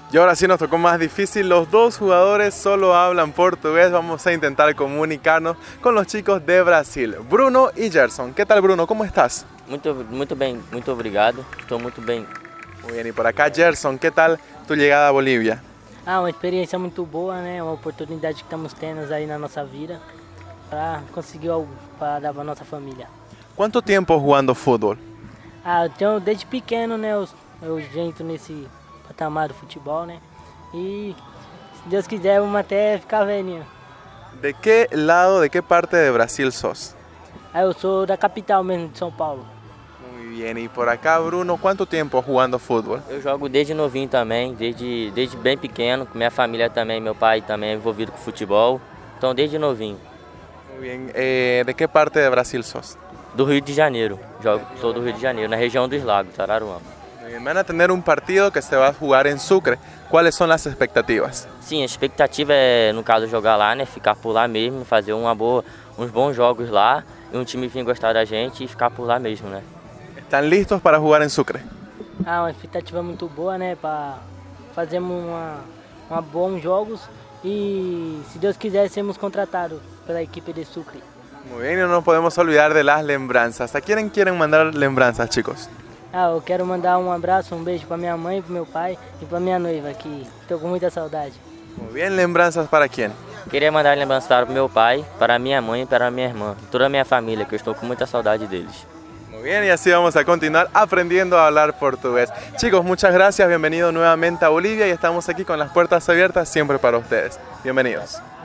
Y ahora sí nos tocó más difícil, los dos jugadores solo hablan portugués, vamos a intentar comunicarnos con los chicos de Brasil, Bruno y Gerson. ¿Qué tal, Bruno? ¿Cómo estás? Muito bem, muito obrigado, estou muito bem. Muy bien, y por acá Gerson, ¿qué tal tu llegada a Bolívia? Uma experiência muito boa, né? Uma oportunidade que estamos tendo aí na nossa vida para conseguir algo para dar para nossa família. ¿Cuánto tiempo jugando fútbol? Então, desde pequeno, né? Eu já entro nesse patamar do futebol, né? E se Deus quiser, vamos até ficar velhinho. ¿De qué lado, de qué parte de Brasil sos? Eu sou da capital mesmo, de São Paulo. Muy bien, y por acá Bruno, ¿cuánto tiempo jugando fútbol? Eu jogo desde novinho também, desde bem pequeno, com minha família também, meu pai também é envolvido com futebol, então desde novinho. Muy bien, ¿de qué parte de Brasil sos? Do Rio de Janeiro, sou do Rio de Janeiro, na região dos Lagos, Araruama. Muy bien, van a tener un partido que se va a jugar en Sucre. ¿Cuáles son las expectativas? Sim, a expectativa é, no caso, jogar lá, né, ficar por lá mesmo, fazer uns bons jogos lá, e um time vir gostar da gente e ficar por lá mesmo, né? ¿Están listos para jugar en Sucre? Uma expectativa muito boa, né? Para fazermos bons jogos e, se Deus quiser, sermos contratados pela equipe de Sucre. Muy bien, y no nos podemos olvidar de las lembranzas. ¿A quién quieren mandar lembranzas, chicos? Eu quero mandar abraço, beijo para minha mãe, para meu pai e para minha noiva, que estou com muita saudade. Muy bien, lembranzas para quién? Queria mandar lembranças para o meu pai, para minha mãe e para minha irmã, toda a minha família, que eu estou com muita saudade deles. Muy bien, y así vamos a continuar aprendiendo a hablar portugués. Chicos, muchas gracias, bienvenidos nuevamente a Bolivia y estamos aquí con las puertas abiertas siempre para ustedes. Bienvenidos.